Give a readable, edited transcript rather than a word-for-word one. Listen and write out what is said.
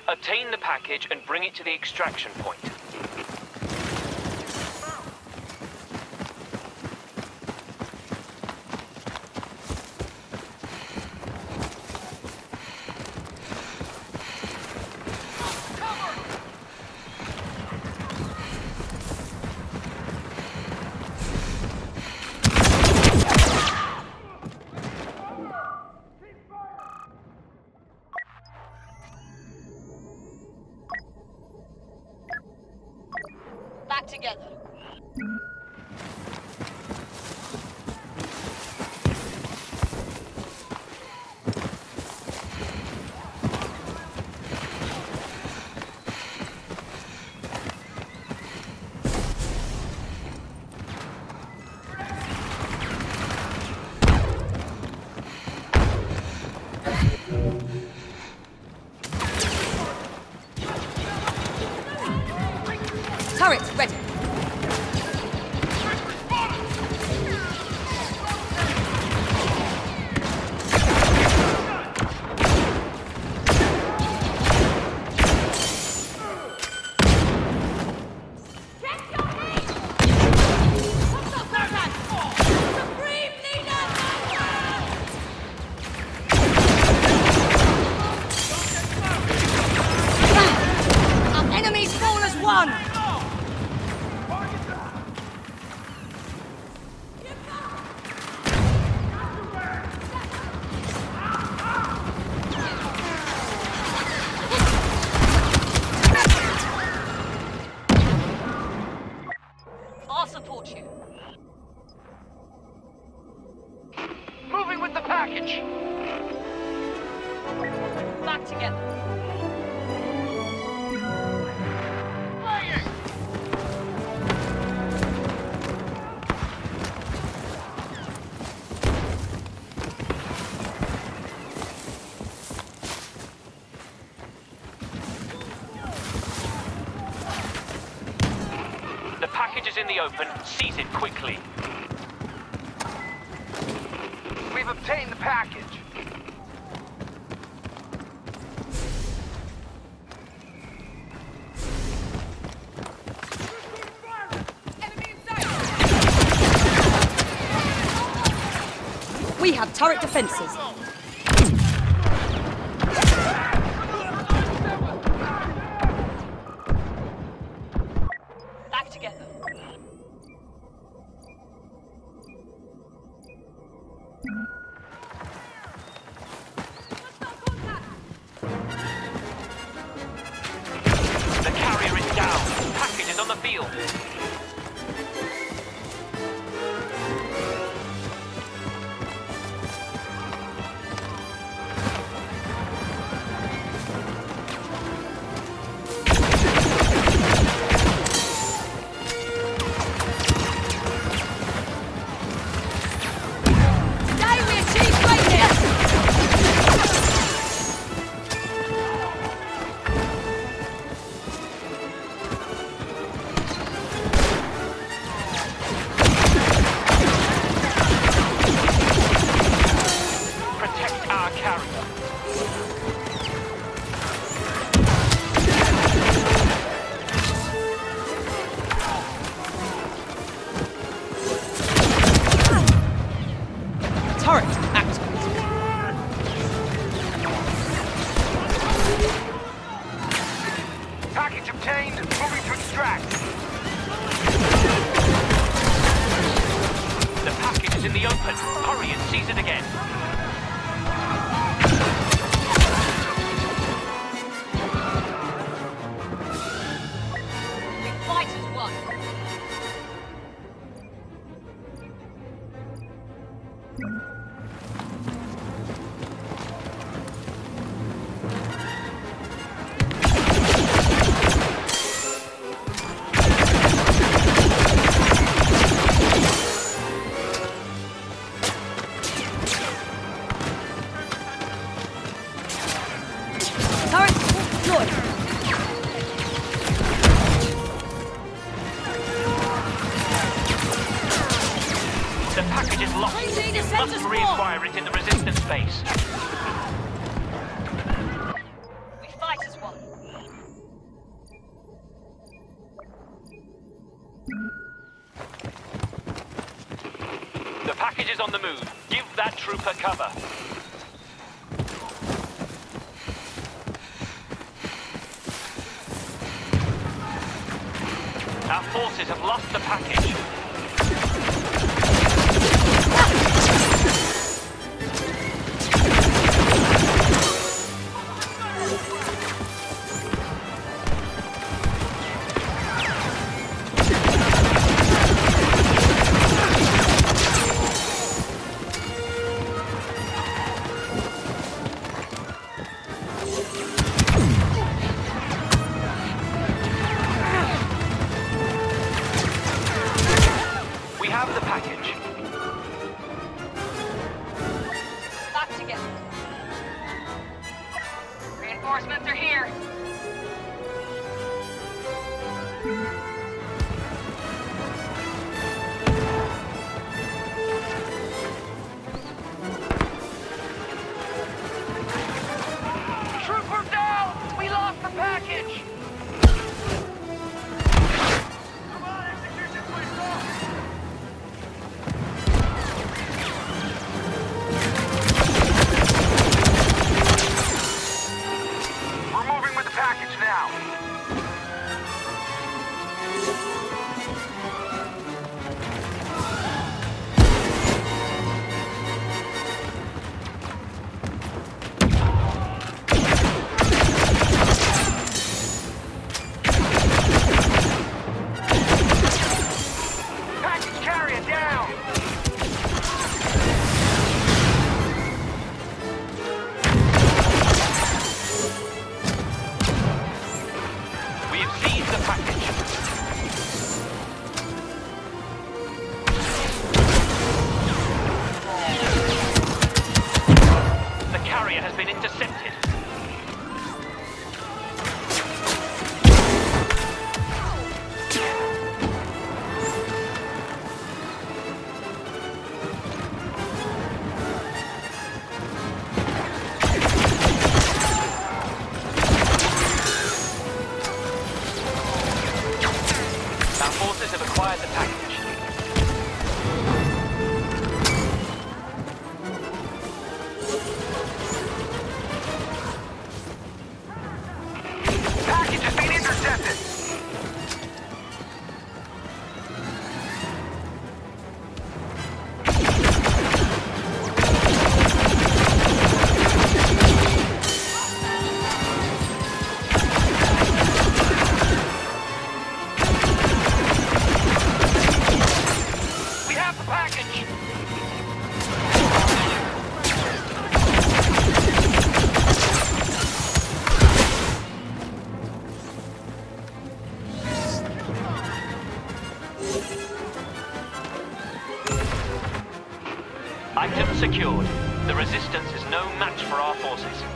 Obtain the package and bring it to the extraction point. Back together. Turret ready. Our enemies fall as one. I'll support you. Moving with the package! Back together. The package is in the open. Seize it quickly. We've obtained the package. We have turret defenses. Back together. The carrier is down. Package is on the field. Today we achieve greatness! Protect our carrier. Turret activated. Package obtained. Moving to extract. The package is in the open. Hurry and seize it again. We fight as one. Turret deployed. The package is lost. Raising You the center must spawn. reacquire it in the resistance base. We fight is won. The package is on the move. Give that trooper cover. Our forces have lost the package. We have the package. Back together. Reinforcements are here. Trooper down! We lost the package! Come on, execution, please, We're moving with the package now. Package carrier down! We have seized the package. The carrier has been intercepted. Our forces have acquired the package. Package has been intercepted. We have the package. Item secured. The resistance is no match for our forces.